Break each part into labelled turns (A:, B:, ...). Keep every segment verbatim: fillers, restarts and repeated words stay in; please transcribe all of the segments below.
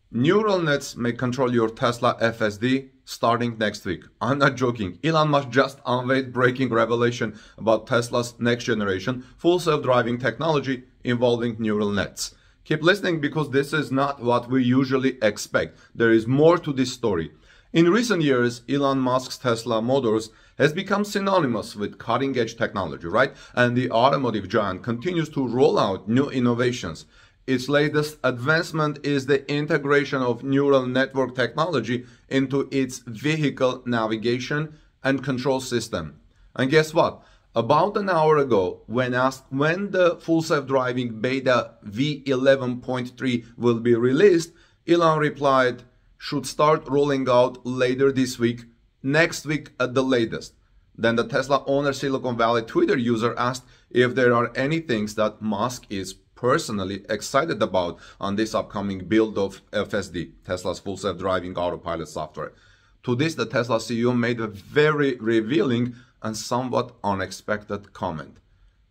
A: Neural nets may control your Tesla F S D starting next week. I'm not joking. Elon Musk just unveiled breaking revelation about Tesla's next generation full self-driving technology involving neural nets. Keep listening because this is not what we usually expect. There is more to this story. In recent years, Elon Musk's Tesla Motors has become synonymous with cutting-edge technology, right? And the automotive giant continues to roll out new innovations. Its latest advancement is the integration of neural network technology into its vehicle navigation and control system. And guess what? About an hour ago, when asked when the full self-driving beta V eleven point three will be released, Elon replied, should start rolling out later this week, next week at the latest. Then the Tesla owner Silicon Valley Twitter user asked if there are any things that Musk is personally excited about on this upcoming build of F S D, Tesla's full self-driving autopilot software. To this, the Tesla C E O made a very revealing and somewhat unexpected comment.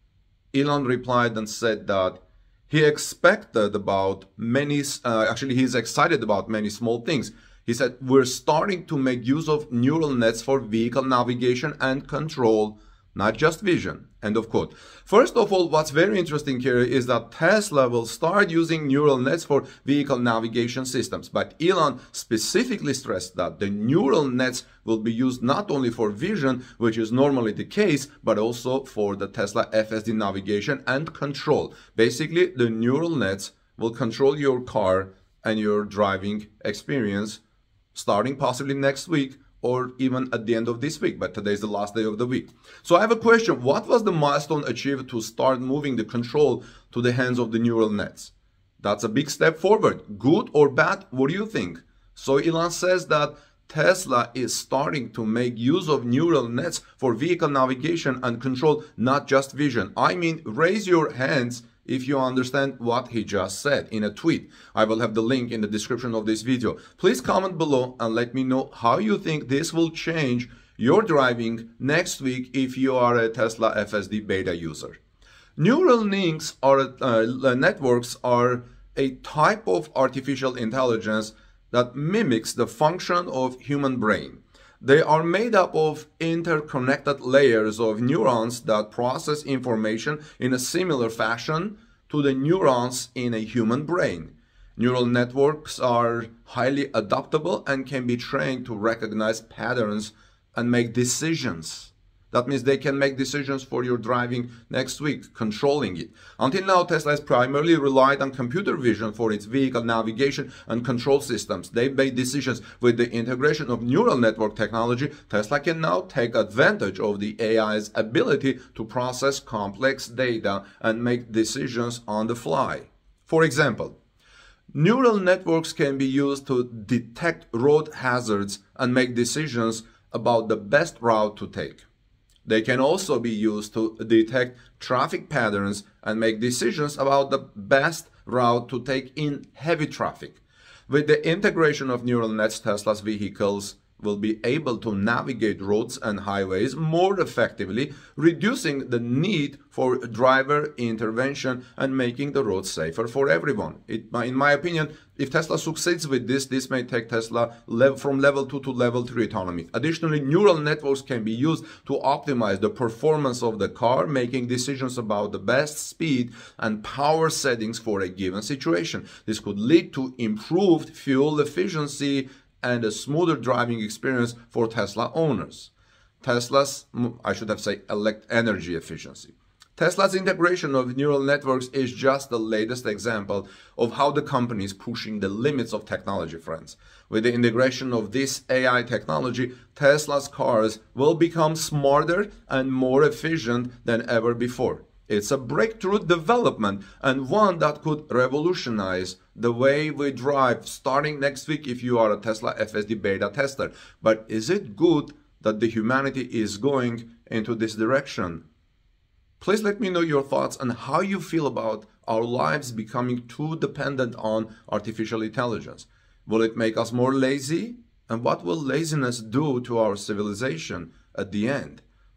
A: Elon replied and said that he expected about many, uh, actually he's excited about many small things. He said, we're starting to make use of neural nets for vehicle navigation and control, not just vision. End of quote. First of all, what's very interesting here is that Tesla will start using neural nets for vehicle navigation systems. But Elon specifically stressed that the neural nets will be used not only for vision, which is normally the case, but also for the Tesla F S D navigation and control. Basically, the neural nets will control your car and your driving experience starting possibly next week, or even at the end of this week, but today is the last day of the week. So I have a question. What was the milestone achieved to start moving the control to the hands of the neural nets? That's a big step forward. Good or bad? What do you think? So Elon says that Tesla is starting to make use of neural nets for vehicle navigation and control, not just vision. I mean, raise your hands if you understand what he just said in a tweet. I will have the link in the description of this video. Please comment below and let me know how you think this will change your driving next week if you are a Tesla F S D beta user. Neural links or uh, networks are a type of artificial intelligence that mimics the function of human brain. They are made up of interconnected layers of neurons that process information in a similar fashion to the neurons in a human brain. Neural networks are highly adaptable and can be trained to recognize patterns and make decisions. That means they can make decisions for your driving next week, controlling it. Until now, Tesla has primarily relied on computer vision for its vehicle navigation and control systems. They made decisions. With the integration of neural network technology, Tesla can now take advantage of the A I's ability to process complex data and make decisions on the fly. For example, neural networks can be used to detect road hazards and make decisions about the best route to take. They can also be used to detect traffic patterns and make decisions about the best route to take in heavy traffic. With the integration of neural nets, Tesla's vehicles will be able to navigate roads and highways more effectively, reducing the need for driver intervention and making the roads safer for everyone. It, in my opinion, if Tesla succeeds with this, this may take Tesla level, from level two to level three autonomy. Additionally, neural networks can be used to optimize the performance of the car, making decisions about the best speed and power settings for a given situation. This could lead to improved fuel efficiency and a smoother driving experience for Tesla owners. Tesla's, I should have said, elect energy efficiency. Tesla's integration of neural networks is just the latest example of how the company is pushing the limits of technology, friends. With the integration of this A I technology, Tesla's cars will become smarter and more efficient than ever before. It's a breakthrough development and one that could revolutionize the way we drive starting next week if you are a Tesla F S D beta tester. But is it good that the humanity is going into this direction? Please let me know your thoughts on how you feel about our lives becoming too dependent on artificial intelligence. Will it make us more lazy? And what will laziness do to our civilization at the end?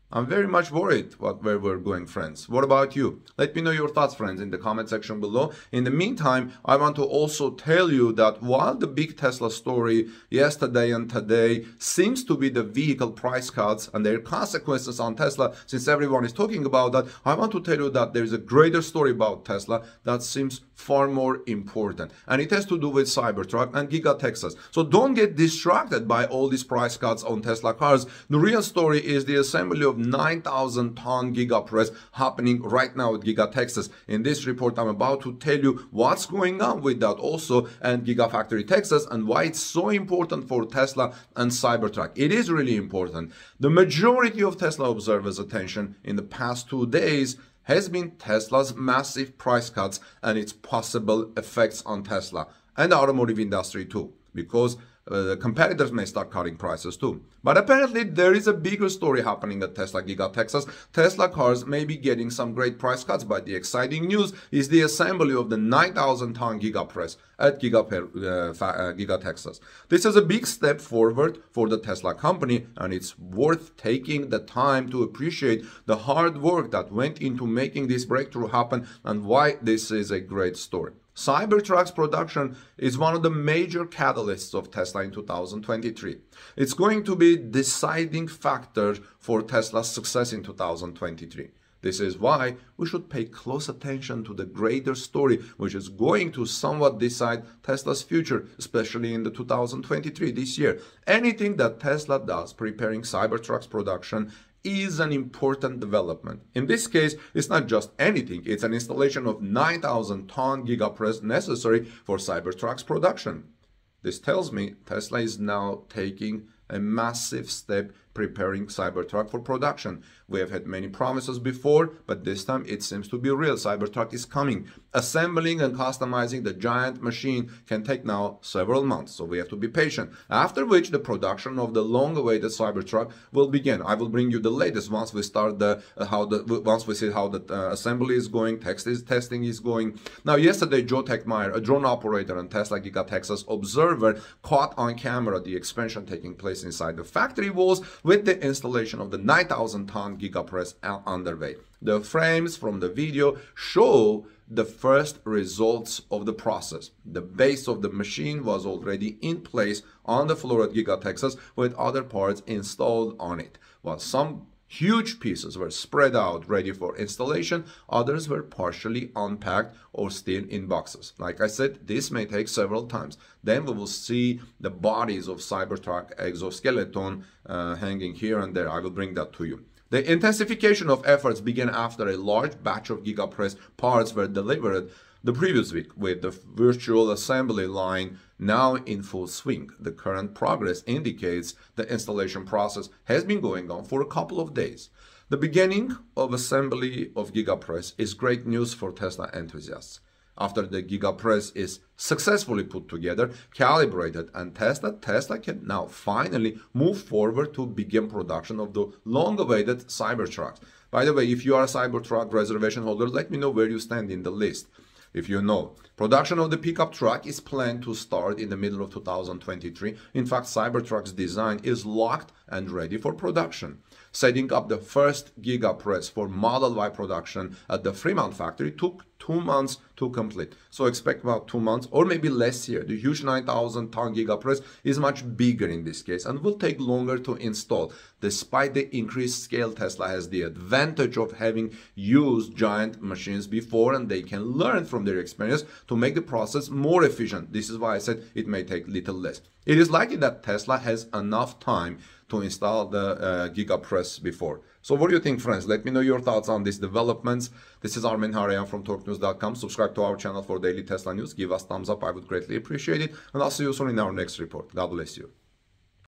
A: I'm very much worried what where we're going, friends. What about you? Let me know your thoughts, friends, in the comment section below. In the meantime, I want to also tell you that while the big Tesla story yesterday and today seems to be the vehicle price cuts and their consequences on Tesla, since everyone is talking about that, I want to tell you that there's a greater story about Tesla that seems far more important. And it has to do with Cybertruck and Giga Texas. So don't get distracted by all these price cuts on Tesla cars. The real story is the assembly of nine thousand ton Giga press happening right now at Giga Texas. In this report, I'm about to tell you what's going on with that also and Gigafactory Texas and why it's so important for Tesla and Cybertruck. It is really important. The majority of Tesla observers' attention in the past two days has been Tesla's massive price cuts and its possible effects on Tesla and the automotive industry too, because uh, the competitors may start cutting prices too. But apparently there is a bigger story happening at Tesla Giga Texas. Tesla cars may be getting some great price cuts, but the exciting news is the assembly of the nine thousand ton Giga press at Giga, uh, uh, Giga Texas. This is a big step forward for the Tesla company, and it's worth taking the time to appreciate the hard work that went into making this breakthrough happen and why this is a great story. Cybertruck's production is one of the major catalysts of Tesla in two thousand twenty-three. It's going to be a deciding factor for Tesla's success in two thousand twenty-three. This is why we should pay close attention to the greater story, which is going to somewhat decide Tesla's future, especially in the two thousand twenty-three, this year. Anything that Tesla does preparing Cybertruck's production is an important development. In this case, it's not just anything, it's an installation of nine thousand ton gigapress necessary for Cybertruck's production. This tells me Tesla is now taking a massive step preparing Cybertruck for production. We have had many promises before, but this time it seems to be real. Cybertruck is coming. Assembling and customizing the giant machine can take now several months, so we have to be patient. After which the production of the long-awaited Cybertruck will begin. I will bring you the latest once we start the uh, how the once we see how the uh, assembly is going, text is testing is going. Now, yesterday, Joe Techmeyer, a drone operator and Tesla Giga Texas observer, caught on camera the expansion taking place inside the factory walls with the installation of the nine thousand ton gigapress underway. The frames from the video show the first results of the process. The base of the machine was already in place on the floor at Giga Texas with other parts installed on it. While some huge pieces were spread out ready for installation, others were partially unpacked or still in boxes. Like I said, this may take several times. Then we will see the bodies of Cybertruck exoskeleton uh, hanging here and there. I will bring that to you. The intensification of efforts began after a large batch of gigapress parts were delivered the previous week, with the virtual assembly line now in full swing. The current progress indicates the installation process has been going on for a couple of days. The beginning of assembly of gigapress is great news for Tesla enthusiasts. After the gigapress is successfully put together, calibrated, and tested, Tesla can now finally move forward to begin production of the long-awaited Cybertrucks. By the way, if you are a Cybertruck reservation holder, let me know where you stand in the list. If you know, production of the pickup truck is planned to start in the middle of two thousand twenty-three. In fact, Cybertruck's design is locked and ready for production. Setting up the first gigapress for Model Y production at the Fremont factory took two months to complete. So expect about two months or maybe less here. The huge nine thousand ton gigapress is much bigger in this case and will take longer to install. Despite the increased scale, Tesla has the advantage of having used giant machines before, and they can learn from their experience to make the process more efficient. This is why I said it may take little less. It is likely that Tesla has enough time to install the uh, gigapress before. So what do you think, friends? Let me know your thoughts on these developments. This is Armen Hareyan from Torque News dot com. Subscribe to our channel for daily Tesla news. Give us thumbs up. I would greatly appreciate it. And I'll see you soon in our next report. God bless you.